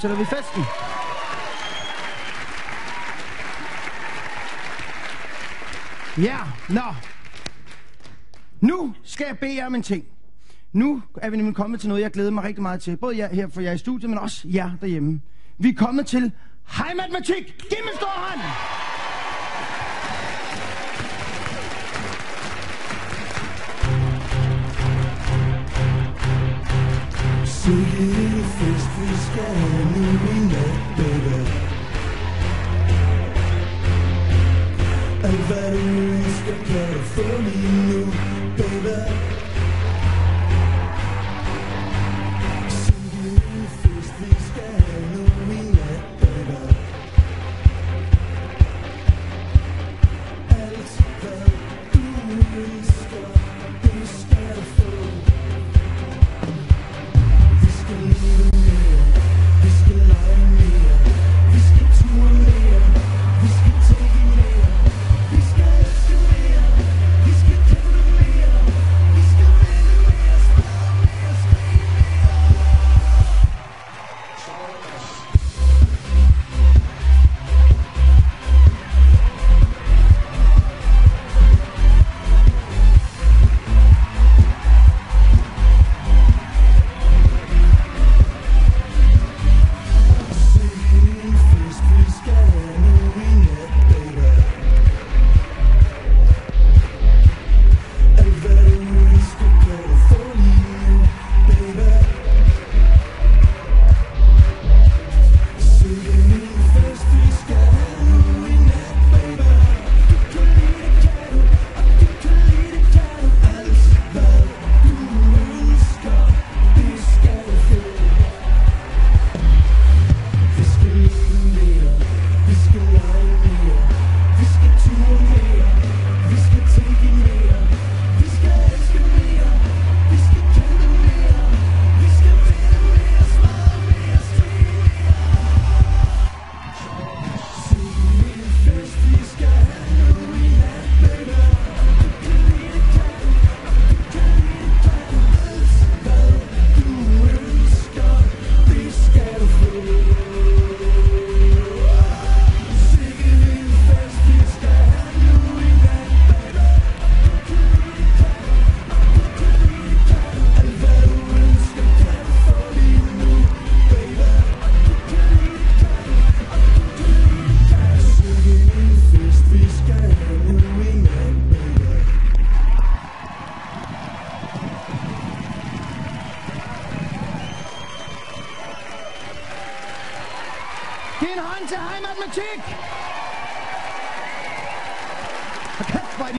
fortsætter vi festen. Ja, nå. Nu skal jeg bede jer om en ting. Nu er vi nemlig kommet til noget, jeg glæder mig rigtig meget til. Både jer her for jer i studiet, men også jer derhjemme. Vi er kommet til Hej Matematik! Giv mig en stor hånd! Sikke fest, vi skal have nu i nat, baby. Alt hvad du ønsker, kan du få lige nu, baby. Sikke fest, vi skal have nu i nat, baby. Alt hvad du ønsker, det skal du få. Giv en hånd til Hej Matematik!